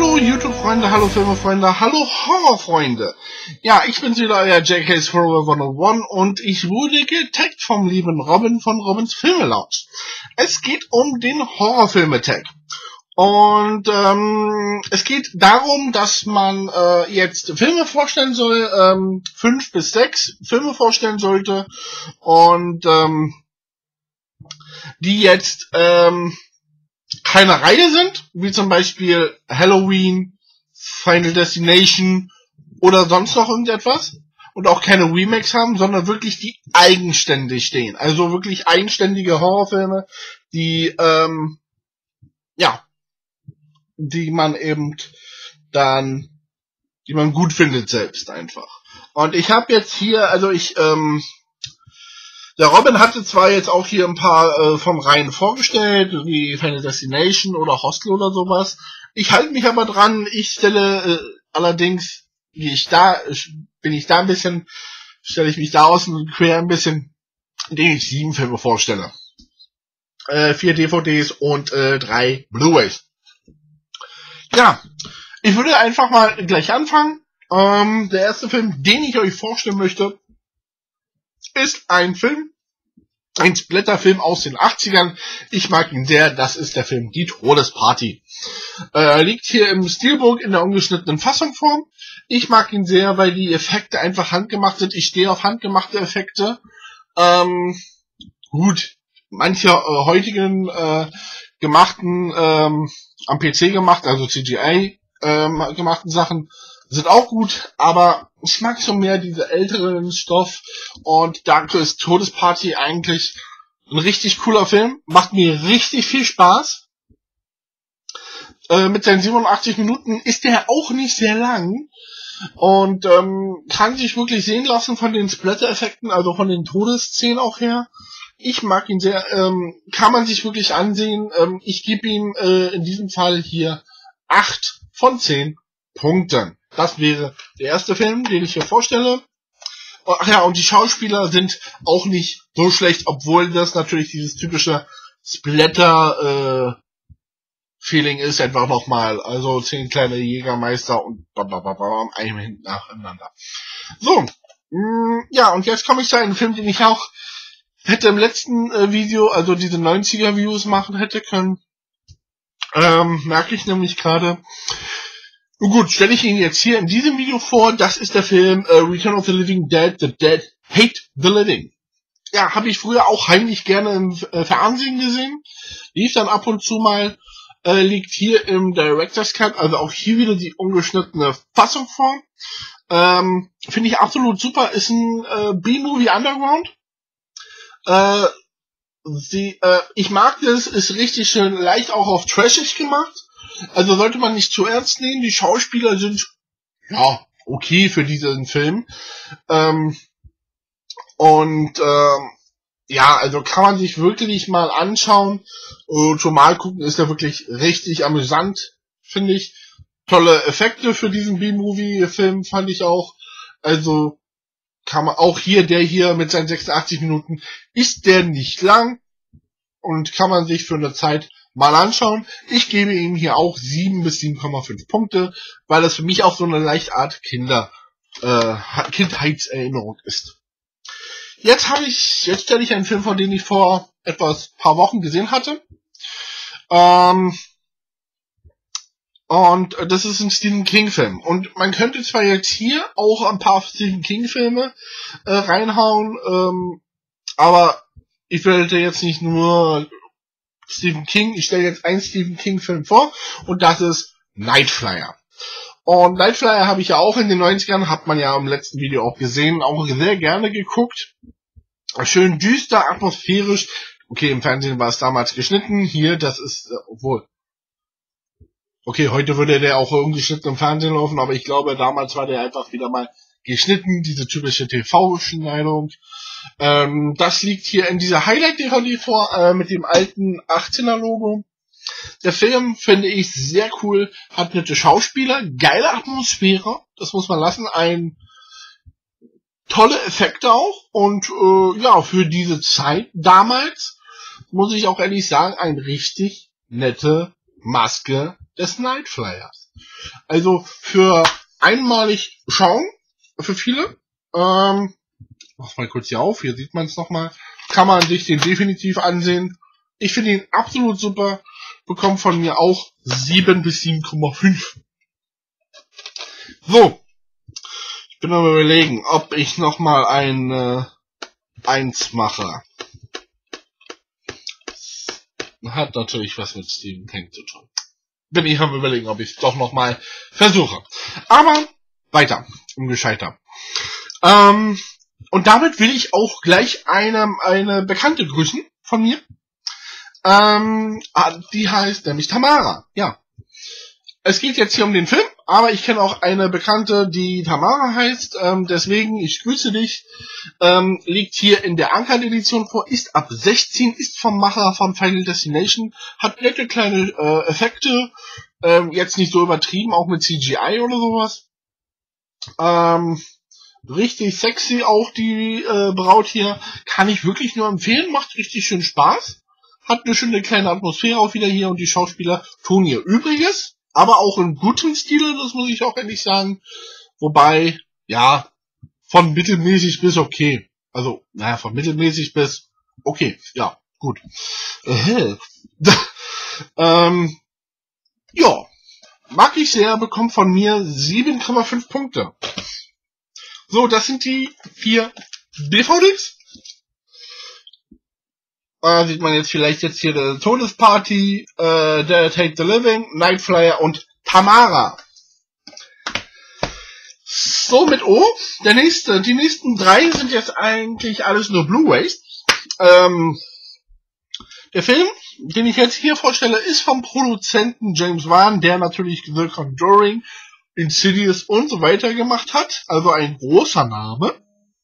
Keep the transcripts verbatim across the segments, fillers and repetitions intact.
Hallo YouTube-Freunde, hallo Filmefreunde, hallo Horrorfreunde. Ja, ich bin's wieder, euer J K's Horror hunderteins und ich wurde getaggt vom lieben Robin von Robins Filme Lounge. Es geht um den Horrorfilme-Tag. Und ähm, es geht darum, dass man äh, jetzt Filme vorstellen soll, ähm, fünf bis sechs Filme vorstellen sollte und ähm, die jetzt ähm, keine Reihe sind, wie zum Beispiel Halloween, Final Destination oder sonst noch irgendetwas und auch keine Remakes haben, sondern wirklich die eigenständig stehen. Also wirklich eigenständige Horrorfilme, die ähm, ja, die man eben dann, die man gut findet selbst einfach. Und ich habe jetzt hier, also ich, ähm, der Robin hatte zwar jetzt auch hier ein paar äh, von Reihen vorgestellt, wie Final Destination oder Hostel oder sowas. Ich halte mich aber dran, ich stelle äh, allerdings, wie ich da, bin ich da ein bisschen, stelle ich mich da außen quer ein bisschen, indem ich sieben Filme vorstelle. Äh, vier D V Ds und äh, drei Blu-rays. Ja, ich würde einfach mal gleich anfangen. Ähm, der erste Film, den ich euch vorstellen möchte, ist ein Film, ein Splatterfilm aus den achtzigern. Ich mag ihn sehr, das ist der Film Die Todesparty. Äh, liegt hier im Steelbook in der ungeschnittenen Fassung vor. Ich mag ihn sehr, weil die Effekte einfach handgemacht sind. Ich stehe auf handgemachte Effekte. Ähm, gut, manche äh, heutigen äh, gemachten, ähm, am P C gemacht, also C G I ähm, gemachten Sachen, sind auch gut, aber ich mag so mehr diese älteren Stoff und da ist Todesparty eigentlich ein richtig cooler Film, macht mir richtig viel Spaß. Äh, mit seinen siebenundachtzig Minuten ist der auch nicht sehr lang und ähm, kann sich wirklich sehen lassen von den Splatter-Effekten, also von den Todesszenen auch her. Ich mag ihn sehr, ähm, kann man sich wirklich ansehen. Ähm, ich gebe ihm äh, in diesem Fall hier acht von zehn Punkten. Das wäre der erste Film, den ich hier vorstelle. Ach ja, und die Schauspieler sind auch nicht so schlecht, obwohl das natürlich dieses typische Splatter-Feeling äh, ist, einfach nochmal. Also zehn kleine Jägermeister und babababam, einem hinten nacheinander. So, mh, ja, und jetzt komme ich zu einem Film, den ich auch hätte im letzten äh, Video, also diese neunziger-Views machen hätte können. Ähm, merke ich nämlich gerade. Nun gut, stelle ich Ihnen jetzt hier in diesem Video vor, das ist der Film äh, Return of the Living Dead, The Dead Hate the Living. Ja, habe ich früher auch heimlich gerne im äh, Fernsehen gesehen. Lief dann ab und zu mal, äh, liegt hier im Director's Cut, also auch hier wieder die ungeschnittene Fassung vor. Ähm, finde ich absolut super, ist ein äh, B-Movie Underground. Äh, sie, äh, ich mag das, ist richtig schön leicht auch auf trashig gemacht. Also sollte man nicht zu ernst nehmen. Die Schauspieler sind, ja, okay für diesen Film. Ähm, und, ähm, ja, also kann man sich wirklich mal anschauen. Und schon mal gucken, ist er wirklich richtig amüsant, finde ich. Tolle Effekte für diesen B-Movie-Film fand ich auch. Also kann man auch hier, der hier mit seinen sechsundachtzig Minuten, ist der nicht lang und kann man sich für eine Zeit mal anschauen. Ich gebe ihm hier auch sieben bis sieben Komma fünf Punkte, weil das für mich auch so eine leicht Art Kinder, äh, Kindheitserinnerung ist. Jetzt habe ich, jetzt stelle ich einen Film vor, den ich vor etwas paar Wochen gesehen hatte. Ähm, und das ist ein Stephen King Film. Und man könnte zwar jetzt hier auch ein paar Stephen King Filme äh, reinhauen, ähm, aber ich werde jetzt nicht nur Stephen King, ich stelle jetzt einen Stephen King Film vor und das ist Nightflyer. Und Nightflyer habe ich ja auch in den neunzigern, hat man ja im letzten Video auch gesehen, auch sehr gerne geguckt. Schön düster, atmosphärisch. Okay, im Fernsehen war es damals geschnitten, hier, das ist, äh, obwohl, okay, heute würde der auch ungeschnitten im Fernsehen laufen, aber ich glaube, damals war der einfach wieder mal geschnitten, diese typische T V-Schneidung. Ähm, das liegt hier in dieser Highlight-D V D vor, äh, mit dem alten achtzehner-Logo. Der Film finde ich sehr cool, hat nette Schauspieler, geile Atmosphäre, das muss man lassen, ein tolle Effekte auch und äh, ja, für diese Zeit damals, muss ich auch ehrlich sagen, ein richtig nette Maske des Nightflyers. Also für einmalig schauen, für viele. Ähm, mach mal kurz hier auf, hier sieht man es nochmal. Kann man sich den definitiv ansehen. Ich finde ihn absolut super. Bekommt von mir auch sieben bis sieben Komma fünf. So. Ich bin am überlegen, ob ich nochmal ein äh, eins mache. Hat natürlich was mit Stephen King zu tun. Bin ich am überlegen, ob ich es doch nochmal versuche. Aber weiter, ungescheiter. Ähm, und damit will ich auch gleich eine, eine Bekannte grüßen von mir. Ähm, die heißt nämlich Tamara. Ja. Es geht jetzt hier um den Film, aber ich kenne auch eine Bekannte, die Tamara heißt. Ähm, deswegen, ich grüße dich. Ähm, liegt hier in der Uncut-Edition vor, ist ab sechzehn, ist vom Macher von Final Destination, hat nette kleine äh, Effekte, ähm, jetzt nicht so übertrieben, auch mit C G I oder sowas. Ähm, richtig sexy auch die äh, Braut hier, kann ich wirklich nur empfehlen, macht richtig schön Spaß, hat eine schöne kleine Atmosphäre auch wieder hier und die Schauspieler tun ihr Übriges, aber auch in gutem Stile, das muss ich auch ehrlich sagen, wobei, ja, von mittelmäßig bis okay. Also, naja, von mittelmäßig bis okay. Ja, gut. Äh, ähm, ja, mag ich sehr, bekommt von mir sieben Komma fünf Punkte. So, das sind die vier D V Ds. Da sieht man jetzt vielleicht jetzt hier die Todesparty, äh, Dare Take the Living, Nightflyer und Tamara. So, mit O. Der nächste, die nächsten drei sind jetzt eigentlich alles nur Blu-rays. Ähm, der Film, den ich jetzt hier vorstelle, ist vom Produzenten James Wan, der natürlich The Conjuring, Insidious und so weiter gemacht hat. Also ein großer Name.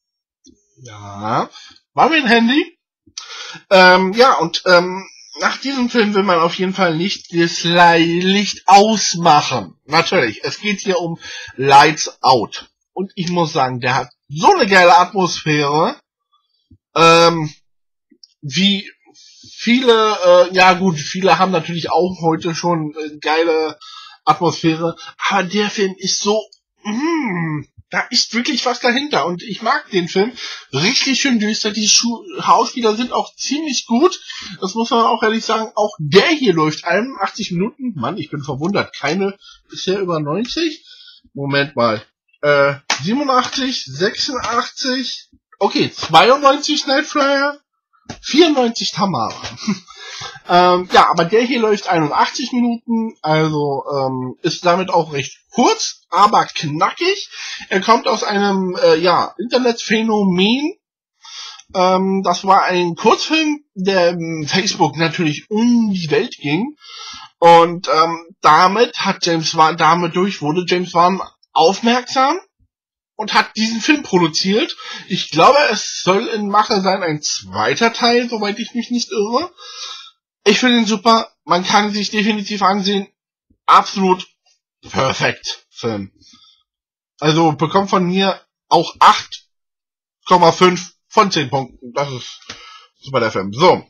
Ja, war mir ein Handy. Ähm, ja, und ähm, nach diesem Film will man auf jeden Fall nicht das Licht ausmachen. Natürlich, es geht hier um Lights Out. Und ich muss sagen, der hat so eine geile Atmosphäre, ähm, wie viele, äh, ja gut, viele haben natürlich auch heute schon äh, geile Atmosphäre, aber der Film ist so, mm, da ist wirklich was dahinter und ich mag den Film. Richtig schön düster, die Schauspieler sind auch ziemlich gut, das muss man auch ehrlich sagen, auch der hier läuft einundachtzig Minuten, Mann, ich bin verwundert, keine bisher über neunzig, Moment mal, äh, siebenundachtzig, sechsundachtzig, okay, zweiundneunzig Nightflyer, vierundneunzig Tamara. ähm, ja, aber der hier läuft einundachtzig Minuten, also ähm, ist damit auch recht kurz, aber knackig. Er kommt aus einem äh, ja Internetphänomen. Ähm, das war ein Kurzfilm, der im Facebook natürlich um die Welt ging. Und ähm, damit hat James Wan, damit durch wurde James Wan aufmerksam und hat diesen Film produziert. Ich glaube, es soll in Mache sein, ein zweiter Teil, soweit ich mich nicht irre. Ich finde ihn super, man kann sich definitiv ansehen. Absolut perfekt Film. Also bekommt von mir auch acht Komma fünf von zehn Punkten. Das ist super der Film. So.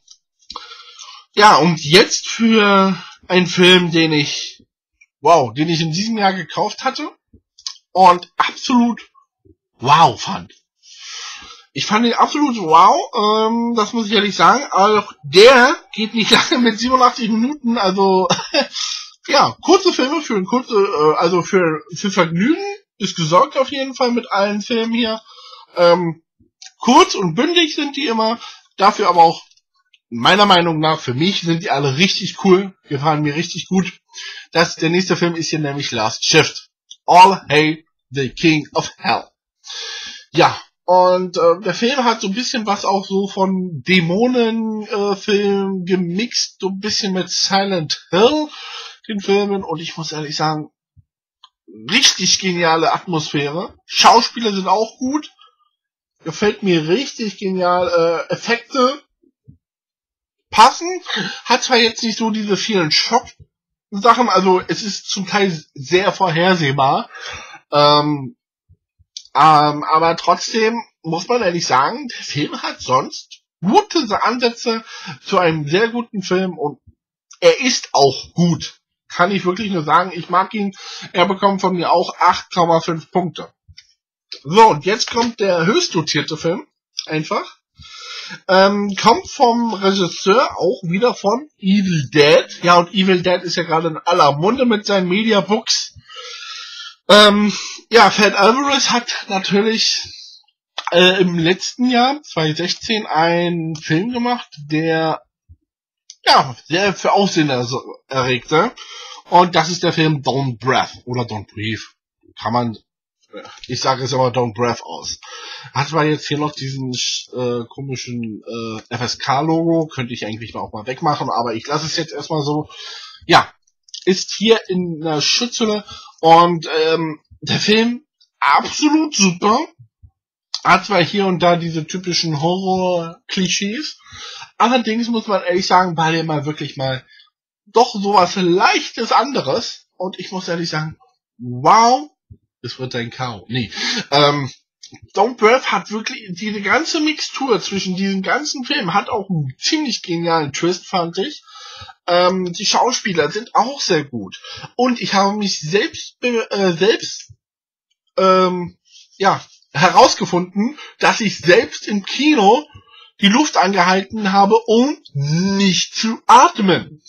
Ja, und jetzt für einen Film, den ich, wow, den ich in diesem Jahr gekauft hatte und absolut wow fand. Ich fand ihn absolut wow, ähm, das muss ich ehrlich sagen. Auch der geht nicht lange mit siebenundachtzig Minuten, also ja, kurze Filme für ein kurze, äh, also für für Vergnügen ist gesorgt auf jeden Fall mit allen Filmen hier. Ähm, kurz und bündig sind die immer, dafür aber auch meiner Meinung nach für mich sind die alle richtig cool, gefallen mir richtig gut. Das der nächste Film ist hier nämlich Last Shift. All Hail the King of Hell. Ja, und äh, der Film hat so ein bisschen was auch so von Dämonenfilm äh, gemixt, so ein bisschen mit Silent Hill, den Filmen, und ich muss ehrlich sagen, richtig geniale Atmosphäre. Schauspieler sind auch gut, gefällt mir richtig genial, äh, Effekte passen, hat zwar jetzt nicht so diese vielen Schock-Sachen, also es ist zum Teil sehr vorhersehbar, ähm, Ähm, aber trotzdem muss man ehrlich sagen, der Film hat sonst gute Ansätze zu einem sehr guten Film und er ist auch gut. kann ich wirklich nur sagen, ich mag ihn. Er bekommt von mir auch acht Komma fünf Punkte. So, und jetzt kommt der höchst dotierte Film. Einfach. Ähm, kommt vom Regisseur, auch wieder von Evil Dead. Ja, und Evil Dead ist ja gerade in aller Munde mit seinen Mediabooks. Ähm, ja, Fede Alvarez hat natürlich äh, im letzten Jahr, zwanzig sechzehn, einen Film gemacht, der ja sehr für Aufsehen erregte. Und das ist der Film Don't Breath oder Don't Breathe. Kann man, ich sage es immer Don't Breath aus. Hat zwar jetzt hier noch diesen äh, komischen äh, F S K-Logo, könnte ich eigentlich auch mal wegmachen, aber ich lasse es jetzt erstmal so. Ja, ist hier in der Schutzhülle und ähm, der Film absolut super. Hat zwar hier und da diese typischen Horror-Klischees, allerdings muss man ehrlich sagen, war der mal wirklich mal doch sowas leichtes anderes und ich muss ehrlich sagen, wow, es wird ein K O. Nee, ähm, Don't Breath hat wirklich diese ganze Mixtur zwischen diesen ganzen Filmen, hat auch einen ziemlich genialen Twist, fand ich. Ähm, die Schauspieler sind auch sehr gut. Und ich habe mich selbst, äh, selbst, ähm, ja, herausgefunden, dass ich selbst im Kino die Luft angehalten habe, um nicht zu atmen.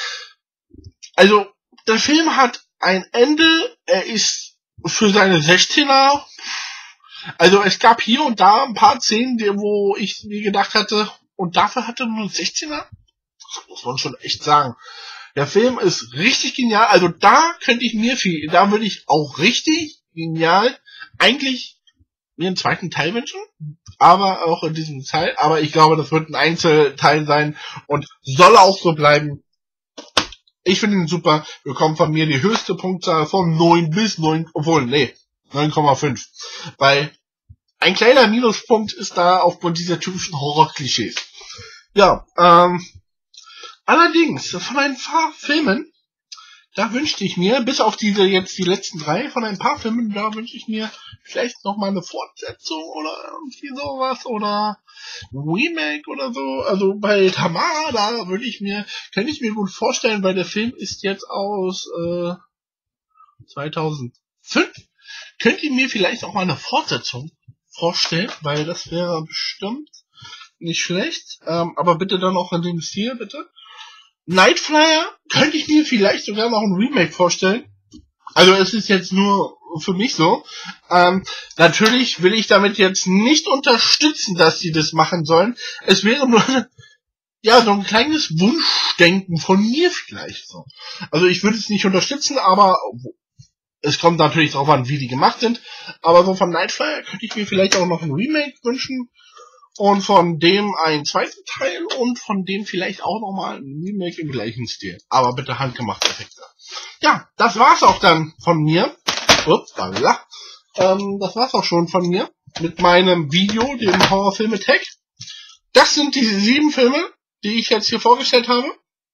Also, der Film hat ein Ende, er ist für seine sechzehner, also es gab hier und da ein paar Szenen, wo ich mir gedacht hatte, und dafür hatte nur ein sechzehner? Das muss man schon echt sagen. Der Film ist richtig genial, also da könnte ich mir viel, da würde ich auch richtig genial eigentlich mir einen zweiten Teil wünschen, aber auch in diesem Teil, aber ich glaube, das wird ein Einzelteil sein und soll auch so bleiben. Ich finde ihn super, bekommt von mir die höchste Punktzahl von neun bis neun, obwohl, nee, neun Komma fünf. Weil ein kleiner Minuspunkt ist da aufgrund dieser typischen Horror-Klischees. Ja, ähm, allerdings, von ein paar Filmen, da wünschte ich mir, bis auf diese jetzt die letzten drei, von ein paar Filmen, da wünsche ich mir vielleicht noch mal eine Fortsetzung oder irgendwie sowas oder Remake oder so. Also bei Tamara, da würde ich mir, könnte ich mir gut vorstellen, weil der Film ist jetzt aus äh, zweitausendfünf. Könnt ihr mir vielleicht auch mal eine Fortsetzung vorstellen, weil das wäre bestimmt nicht schlecht. Ähm, aber bitte dann auch in dem Stil, bitte. Nightflyer könnte ich mir vielleicht sogar noch ein Remake vorstellen. Also es ist jetzt nur für mich so. Ähm, natürlich will ich damit jetzt nicht unterstützen, dass sie das machen sollen. Es wäre nur ja so ein kleines Wunschdenken von mir vielleicht so. Also ich würde es nicht unterstützen, aber es kommt natürlich darauf an, wie die gemacht sind. Aber so von Nightflyer könnte ich mir vielleicht auch noch ein Remake wünschen. Und von dem einen zweiten Teil und von dem vielleicht auch nochmal ein Remake im gleichen Stil. Aber bitte handgemachte Effekte. Ja, das war's auch dann von mir. Upsala. Ähm, das war's auch schon von mir. Mit meinem Video, dem Horrorfilm Attack. Das sind die sieben Filme, die ich jetzt hier vorgestellt habe.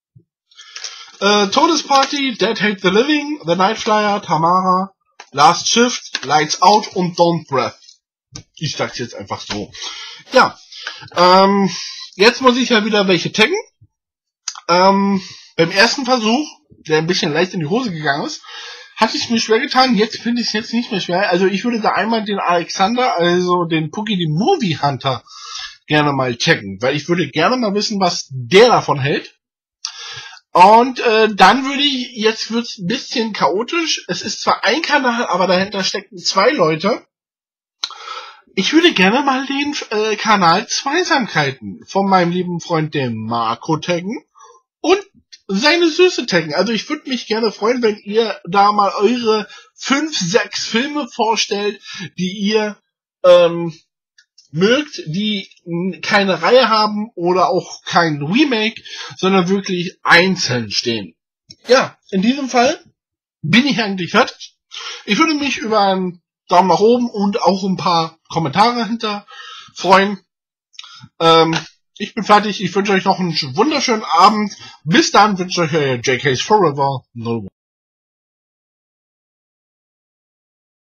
Äh, Todesparty, Dead Hate the Living, The Nightflyer, Tamara, Last Shift, Lights Out und Don't Breath. Ich sag's jetzt einfach so. Ja, ähm, jetzt muss ich ja wieder welche taggen. Ähm, beim ersten Versuch, der ein bisschen leicht in die Hose gegangen ist, hatte ich es mir schwer getan. Jetzt finde ich es jetzt nicht mehr schwer. Also ich würde da einmal den Alexander, also den Pookie, den Movie Hunter, gerne mal taggen. Weil ich würde gerne mal wissen, was der davon hält. Und äh, dann würde ich, jetzt wird's ein bisschen chaotisch. Es ist zwar ein Kanal, aber dahinter stecken zwei Leute. Ich würde gerne mal den äh, Kanal Zweisamkeiten von meinem lieben Freund, dem Marco, taggen und seine Süße taggen. Also ich würde mich gerne freuen, wenn ihr da mal eure fünf, sechs Filme vorstellt, die ihr ähm, mögt, die keine Reihe haben oder auch kein Remake, sondern wirklich einzeln stehen. Ja, in diesem Fall bin ich eigentlich fertig. Ich würde mich über einen Daumen nach oben und auch ein paar Kommentare hinter freuen. Ähm, ich bin fertig. Ich wünsche euch noch einen wunderschönen Abend. Bis dann wünsche ich euch J K's Forever. No.